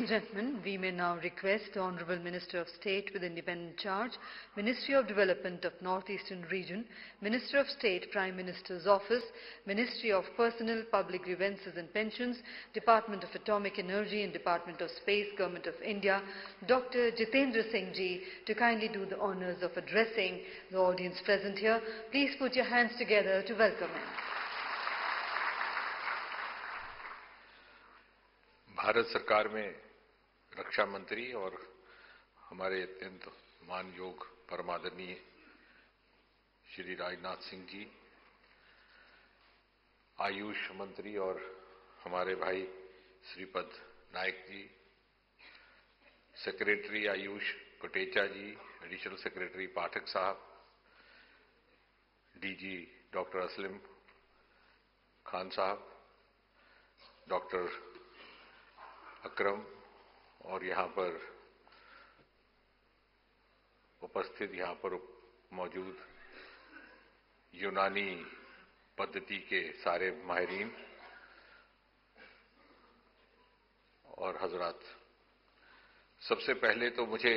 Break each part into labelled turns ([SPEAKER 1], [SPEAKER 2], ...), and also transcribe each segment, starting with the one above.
[SPEAKER 1] gentlemen, we may now request the Honourable Minister of State with Independent Charge, Ministry of Development of North-Eastern Region, Minister of State, Prime Minister's Office, Ministry of Personnel, Public Grievances and Pensions, Department of Atomic Energy and Department of Space, Government of India, Dr. Jitendra Singh Ji, to kindly do the honours of addressing the audience present here. Please put your hands together to welcome him.
[SPEAKER 2] Bharat सरकार में रक्षा मंत्री और हमारे अत्यंत मान योग परमादरणीय श्री राजनाथ सिंह जी, आयुष मंत्री और हमारे भाई Shripad Naik ji, secretary Ayush Kotecha ji, additional secretary Pathak साहब, डीजी डॉक्टर असलम खान साहब, डॉक्टर अकरम और यहाँ पर उपस्थित यहाँ पर मौजूद यूनानी पद्धति के सारे माहिरीन और हजरात, सबसे पहले तो मुझे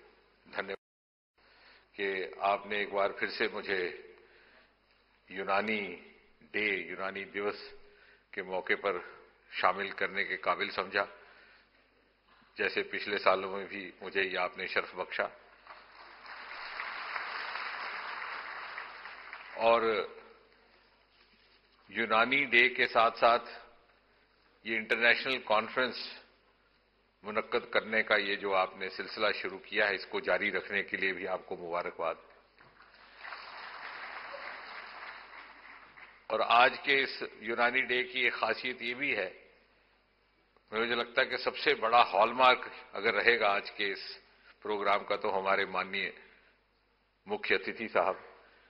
[SPEAKER 2] धन्यवाद कि आपने एक बार फिर से मुझे यूनानी दिवस के मौके पर शामिल करने के काबिल समझा। जैसे पिछले सालों में भी मुझे ये आपने शर्फ बख्शा और यूनानी डे के साथ साथ ये इंटरनेशनल कॉन्फ्रेंस मुनक्कद करने का ये जो आपने सिलसिला शुरू किया है, इसको जारी रखने के लिए भी आपको मुबारकबाद। और आज के इस यूनानी डे की एक खासियत ये भी है, मुझे लगता है कि सबसे बड़ा हॉलमार्क अगर रहेगा आज के इस प्रोग्राम का तो हमारे माननीय मुख्य अतिथि साहब,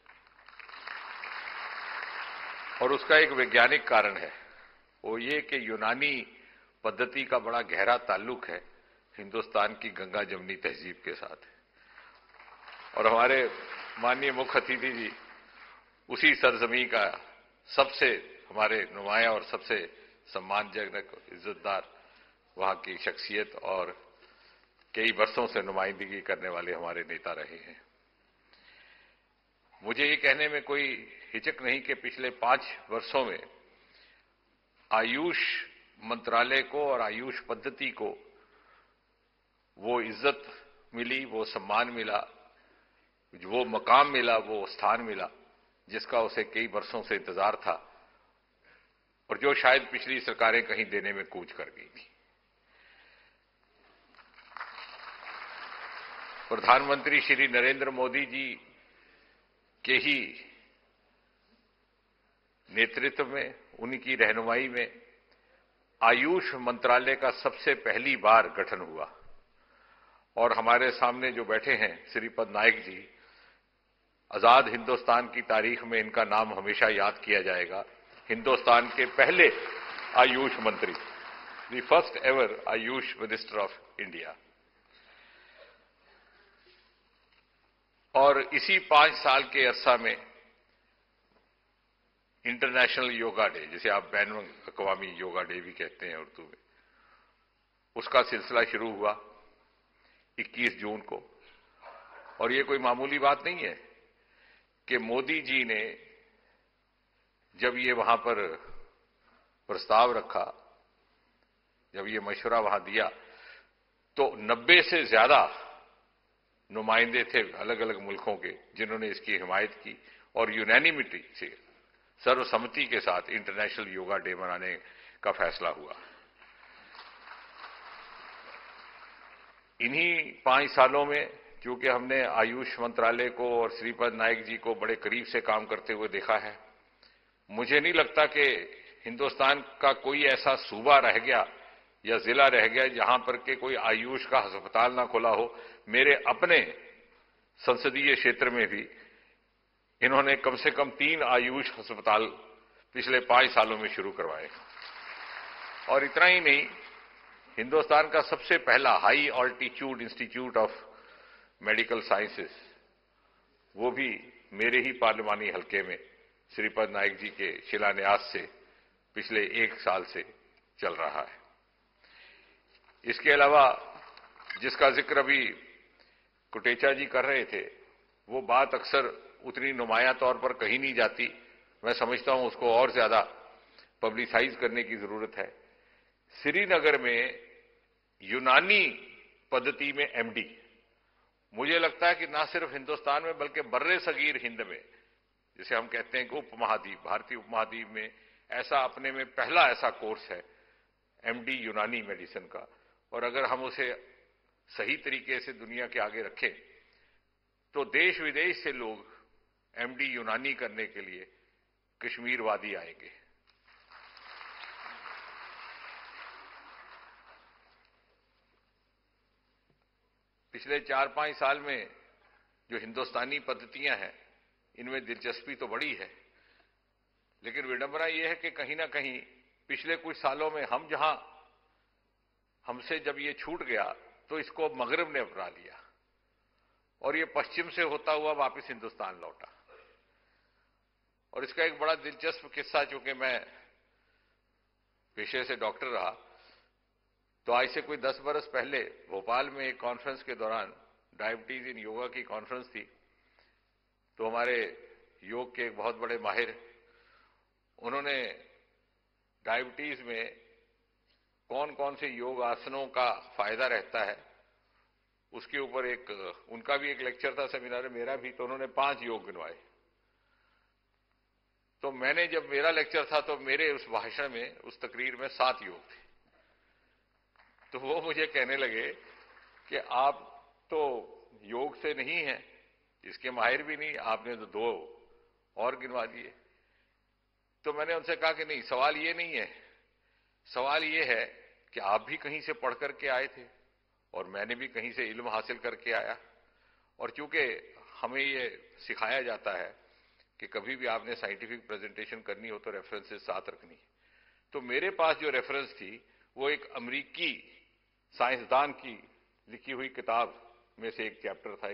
[SPEAKER 2] और उसका एक वैज्ञानिक कारण है, वो ये कि यूनानी पद्धति का बड़ा गहरा ताल्लुक है हिंदुस्तान की गंगा जमनी तहजीब के साथ। और हमारे माननीय मुख्य अतिथि जी उसी सरजमी का सबसे हमारे नुमाया और सबसे सम्मानजनक इज्जतदार वहां की शख्सियत और कई वर्षों से नुमाइंदगी करने वाले हमारे नेता रहे हैं। मुझे ये कहने में कोई हिचक नहीं कि पिछले 5 वर्षों में आयुष मंत्रालय को और आयुष पद्धति को वो इज्जत मिली, वो सम्मान मिला, वो मकाम मिला, वो स्थान मिला जिसका उसे कई वर्षों से इंतजार था और जो शायद पिछली सरकारें कहीं देने में कूच कर गई थी। प्रधानमंत्री श्री नरेंद्र मोदी जी के ही नेतृत्व में, उनकी रहनुमाई में आयुष मंत्रालय का सबसे पहली बार गठन हुआ और हमारे सामने जो बैठे हैं श्रीपद नायक जी, आजाद हिंदुस्तान की तारीख में इनका नाम हमेशा याद किया जाएगा। हिंदुस्तान के पहले आयुष मंत्री, the first ever Ayush minister of India. और इसी 5 साल के अरसा में इंटरनेशनल योगा डे, जिसे आप बैन अक़वामी योगा डे भी कहते हैं उर्दू में, उसका सिलसिला शुरू हुआ 21 जून को। और ये कोई मामूली बात नहीं है कि मोदी जी ने जब ये वहां पर प्रस्ताव रखा, जब ये मशवरा वहां दिया, तो 90 से ज्यादा नुमाइंदे थे अलग अलग मुल्कों के जिन्होंने इसकी हिमायत की और यूनैनिमिटी से, सर्वसम्मति के साथ इंटरनेशनल योगा डे मनाने का फैसला हुआ। इन्हीं 5 सालों में क्योंकि हमने आयुष मंत्रालय को और श्रीपद नायक जी को बड़े करीब से काम करते हुए देखा है, मुझे नहीं लगता कि हिंदुस्तान का कोई ऐसा सूबा रह गया या जिला रह गया जहां पर के कोई आयुष का अस्पताल ना खुला हो। मेरे अपने संसदीय क्षेत्र में भी इन्होंने कम से कम 3 आयुष अस्पताल पिछले 5 सालों में शुरू करवाए। और इतना ही नहीं, हिंदुस्तान का सबसे पहला high altitude institute of medical sciences, वो भी मेरे ही पार्लिमानी हलके में श्रीपद नायक जी के शिलान्यास से पिछले 1 साल से चल रहा है। इसके अलावा जिसका जिक्र अभी कुटेचा जी कर रहे थे, वो बात अक्सर उतनी नुमाया तौर पर कही नहीं जाती। मैं समझता हूं उसको और ज्यादा पब्लिसाइज करने की जरूरत है। श्रीनगर में यूनानी पद्धति में एमडी, मुझे लगता है कि ना सिर्फ हिंदुस्तान में बल्कि बर्रे सगीर हिंद में, जिसे हम कहते हैं कि उपमहाद्वीप, भारतीय उपमहाद्वीप में ऐसा अपने में पहला ऐसा कोर्स है एमडी यूनानी मेडिसिन का। और अगर हम उसे सही तरीके से दुनिया के आगे रखें तो देश विदेश से लोग एमडी यूनानी करने के लिए कश्मीर वादी आएंगे। पिछले 4-5 साल में जो हिंदुस्तानी पद्धतियां हैं, इनमें दिलचस्पी तो बड़ी है, लेकिन विडंबना यह है कि कहीं ना कहीं पिछले कुछ सालों में हमसे जब ये छूट गया तो इसको मगरब ने अपना लिया और ये पश्चिम से होता हुआ वापस हिंदुस्तान लौटा। और इसका एक बड़ा दिलचस्प किस्सा, चूंकि मैं पेशे से डॉक्टर रहा, तो आज से कोई 10 बरस पहले भोपाल में एक कॉन्फ्रेंस के दौरान डायबिटीज इन योगा की कॉन्फ्रेंस थी। तो हमारे योग के एक बहुत बड़े माहिर, उन्होंने डायबिटीज में कौन कौन से योग आसनों का फायदा रहता है उसके ऊपर उनका भी एक लेक्चर था, सेमिनार मेरा भी, तो उन्होंने 5 योग गिनवाए। तो मैंने, जब मेरा लेक्चर था तो मेरे उस भाषण में, उस तकरीर में 7 योग थे। तो वो मुझे कहने लगे कि आप तो योग से नहीं हैं, इसके माहिर भी नहीं, आपने तो 2 और गिनवा दिए। तो मैंने उनसे कहा कि नहीं, सवाल ये नहीं है, सवाल ये है कि आप भी कहीं से पढ़ करके आए थे और मैंने भी कहीं से इल्म हासिल करके आया। और चूंकि हमें ये सिखाया जाता है कि कभी भी आपने साइंटिफिक प्रेजेंटेशन करनी हो तो रेफरेंसेस साथ रखनी। तो मेरे पास जो रेफरेंस थी वो एक अमेरिकी साइंसदान की लिखी हुई किताब में से एक चैप्टर था,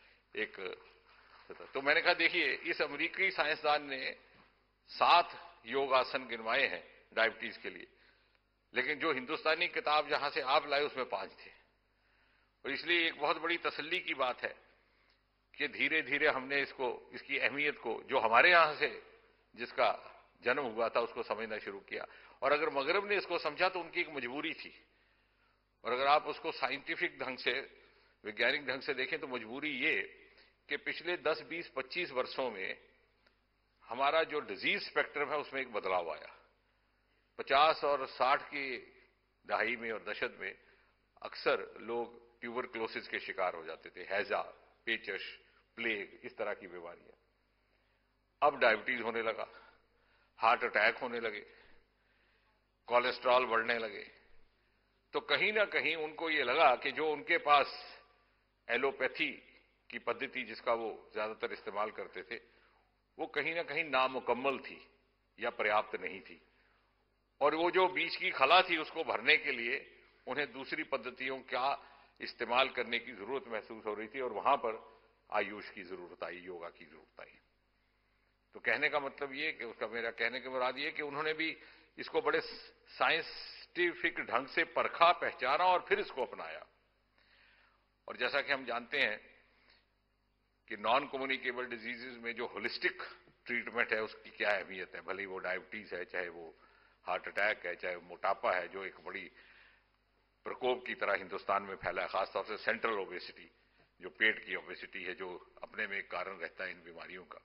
[SPEAKER 2] तो मैंने कहा देखिए, इस अमेरिकी साइंसदान ने 7 योगासन गिनवाए हैं डायबिटीज के लिए, लेकिन जो हिंदुस्तानी किताब जहां से आप लाए उसमें 5 थे। और इसलिए एक बहुत बड़ी तसल्ली की बात है कि धीरे धीरे हमने इसकी अहमियत को, जो हमारे यहां से जिसका जन्म हुआ था, उसको समझना शुरू किया। और अगर मगरब ने इसको समझा तो उनकी एक मजबूरी थी, और अगर आप उसको साइंटिफिक ढंग से, वैज्ञानिक ढंग से देखें तो मजबूरी ये कि पिछले 10, 20, 25 वर्षों में हमारा जो डिजीज स्पेक्ट्रम है उसमें एक बदलाव आया। 50 और 60 की दहाई में और दशक में अक्सर लोग ट्यूबरक्लोसिस के शिकार हो जाते थे, हैजा, पेचश, प्लेग, इस तरह की बीमारियां। अब डायबिटीज होने लगा, हार्ट अटैक होने लगे, कोलेस्ट्रॉल बढ़ने लगे। तो कहीं ना कहीं उनको ये लगा कि जो उनके पास एलोपैथी की पद्धति, जिसका वो ज्यादातर इस्तेमाल करते थे, वो कहीं ना कहीं नामुकम्मल थी या पर्याप्त नहीं थी। और वो जो बीच की खला थी उसको भरने के लिए उन्हें दूसरी पद्धतियों का इस्तेमाल करने की जरूरत महसूस हो रही थी, और वहां पर आयुष की जरूरत आई, योगा की जरूरत आई। तो कहने का मतलब ये कि उसका, मेरा कहने के मुराद ये कि उन्होंने भी इसको बड़े साइंटिफिक ढंग से परखा, पहचाना और फिर इसको अपनाया। और जैसा कि हम जानते हैं कि नॉन कम्युनिकेबल डिजीजेज में जो होलिस्टिक ट्रीटमेंट है उसकी क्या अहमियत है, भले ही वो डायबिटीज है, चाहे वो हार्ट अटैक है, चाहे मोटापा है, जो एक बड़ी प्रकोप की तरह हिंदुस्तान में फैला है, खासतौर से सेंट्रल ओबेसिटी, जो पेट की ओबेसिटी है, जो अपने में एक कारण रहता है इन बीमारियों का।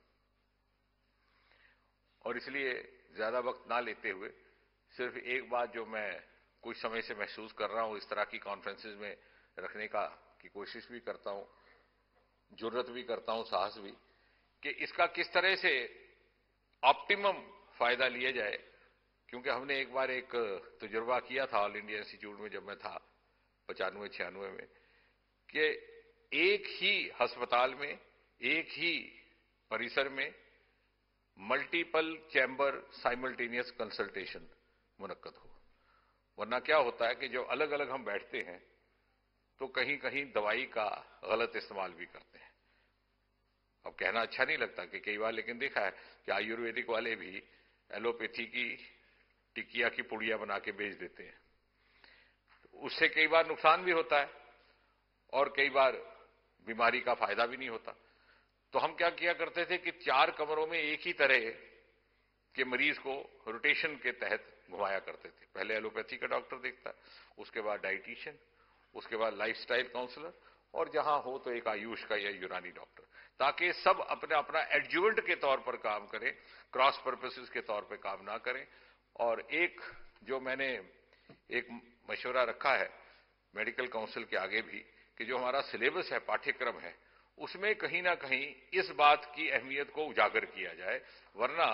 [SPEAKER 2] और इसलिए ज्यादा वक्त ना लेते हुए सिर्फ एक बात जो मैं कुछ समय से महसूस कर रहा हूं, इस तरह की कॉन्फ्रेंसेज में रखने की कोशिश भी करता हूं, जुर्रत भी करता हूं, साहस भी, कि इसका किस तरह से ऑप्टिमम फायदा लिया जाए। क्योंकि हमने एक बार एक तजुर्बा किया था ऑल इंडिया इंस्टीट्यूट में, जब मैं था 95-96 में, कि एक ही अस्पताल में, एक ही परिसर में मल्टीपल चैम्बर साइमल्टेनियस कंसल्टेशन मुनक्कद हो। वरना क्या होता है कि जो अलग अलग हम बैठते हैं तो कहीं कहीं दवाई का गलत इस्तेमाल भी करते हैं। अब कहना अच्छा नहीं लगता कि कई बार, लेकिन देखा है कि आयुर्वेदिक वाले भी एलोपैथी की टिकिया की पुड़िया बना के बेच देते हैं। उससे कई बार नुकसान भी होता है और कई बार बीमारी का फायदा भी नहीं होता। तो हम क्या किया करते थे कि 4 कमरों में एक ही तरह के मरीज को रोटेशन के तहत घुमाया करते थे। पहले एलोपैथी का डॉक्टर देखता, उसके बाद डाइटिशियन, उसके बाद लाइफस्टाइल काउंसलर, और जहां हो तो एक आयुष का या यूनानी डॉक्टर, ताकि सब अपना अपना एडजुवेंट के तौर पर काम करें, क्रॉस पर्पसेस के तौर पर काम ना करें। और एक जो मैंने एक मशवरा रखा है मेडिकल काउंसिल के आगे भी, कि जो हमारा सिलेबस है, पाठ्यक्रम है, उसमें कहीं ना कहीं इस बात की अहमियत को उजागर किया जाए। वरना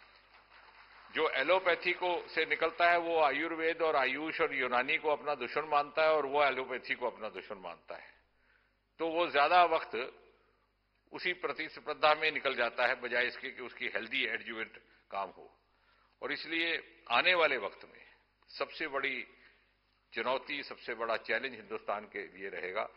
[SPEAKER 2] जो एलोपैथी को से निकलता है वो आयुर्वेद और आयुष और यूनानी को अपना दुश्मन मानता है और वो एलोपैथी को अपना दुश्मन मानता है, तो वो ज्यादा वक्त उसी प्रतिस्पर्धा में निकल जाता है बजाय इसके कि उसकी हेल्दी एडजुवेंट काम हो। और इसलिए आने वाले वक्त में सबसे बड़ी चुनौती, सबसे बड़ा चैलेंज हिंदुस्तान के लिए रहेगा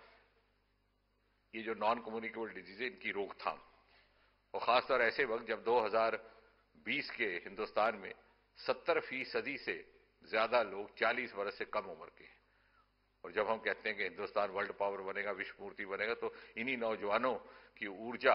[SPEAKER 2] ये जो नॉन कम्युनिकेबल डिजीज है, इनकी रोकथाम। और खासतौर ऐसे वक्त जब 2020 के हिंदुस्तान में 70% से ज्यादा लोग 40 वर्ष से कम उम्र के हैं। और जब हम कहते हैं कि हिंदुस्तान वर्ल्ड पावर बनेगा, विश्व मूर्ति बनेगा, तो इन्हीं नौजवानों की ऊर्जा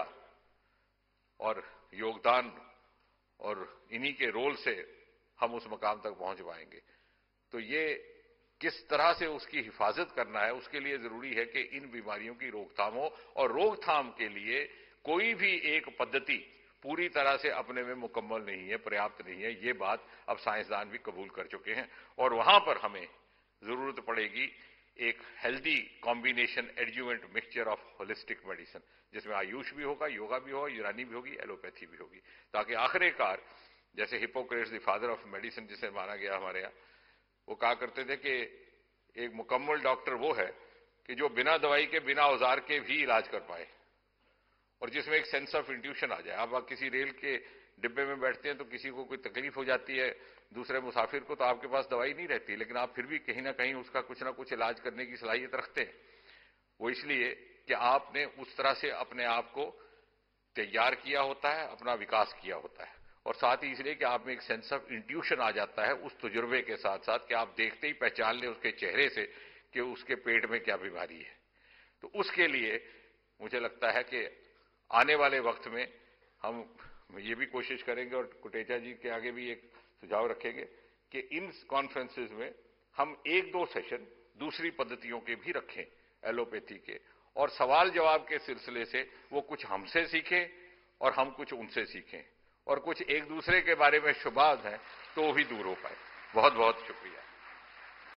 [SPEAKER 2] और योगदान और इन्हीं के रोल से हम उस मकाम तक पहुंच पाएंगे। तो ये किस तरह से उसकी हिफाजत करना है, उसके लिए जरूरी है कि इन बीमारियों की रोकथाम हो। और रोकथाम के लिए कोई भी एक पद्धति पूरी तरह से अपने में मुकम्मल नहीं है, पर्याप्त नहीं है। ये बात अब साइंसदान भी कबूल कर चुके हैं। और वहां पर हमें जरूरत पड़ेगी एक healthy combination, adjuvant mixture of holistic medicine, जिसमें आयुष भी होगा, योगा भी होगा, यूनानी भी होगी, एलोपैथी भी होगी, ताकि आखिरकार जैसे Hippocrates the father of medicine जिसे माना गया हमारे यहाँ, वो कहा करते थे कि एक मुकम्मल डॉक्टर वो है कि जो बिना दवाई के, बिना औजार के भी इलाज कर पाए, और जिसमें एक सेंस ऑफ इंट्यूशन आ जाए। आप किसी रेल के डिब्बे में बैठते हैं तो किसी को कोई तकलीफ हो जाती है, दूसरे मुसाफिर को, तो आपके पास दवाई नहीं रहती, लेकिन आप फिर भी कहीं ना कहीं उसका कुछ ना कुछ इलाज करने की सलाहियत रखते हैं। वो इसलिए कि आपने उस तरह से अपने आप को तैयार किया होता है, अपना विकास किया होता है। और साथ ही इसलिए कि आप में एक सेंस ऑफ इंट्यूशन आ जाता है उस तजुर्बे के साथ साथ, कि आप देखते ही पहचान लें उसके चेहरे से कि उसके पेट में क्या बीमारी है। तो उसके लिए मुझे लगता है कि आने वाले वक्त में हम ये भी कोशिश करेंगे, और कुटेचा जी के आगे भी एक सुझाव रखेंगे कि इन कॉन्फ्रेंसेज में हम 1-2 सेशन दूसरी पद्धतियों के भी रखें, एलोपैथी के, और सवाल जवाब के सिलसिले से वो कुछ हमसे सीखें और हम कुछ उनसे सीखें, और कुछ एक दूसरे के बारे में शुबात हैं तो वो भी दूर हो पाए। बहुत बहुत शुक्रिया।